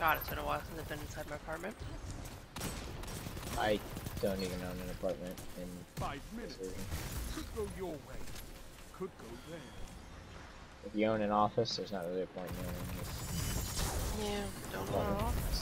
God, it's been a while since I've been inside my apartment. I don't even own an apartment in 5 minutes. Could go your way. Could go there. If you own an office, there's not really a point in owning this. Yeah, don't know.